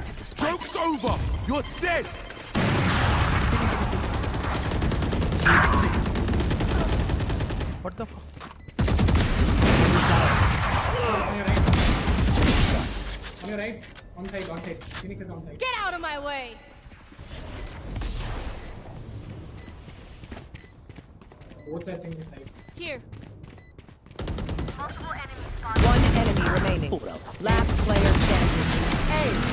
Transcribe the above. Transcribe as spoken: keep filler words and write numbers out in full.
planted the spike. Joke's over! You're dead! What the fuck? On your right. On your right. On side, on side. Phoenix is on side. Get out of my way! Both are things side. Here. One enemy remaining. Last player standing. Hey.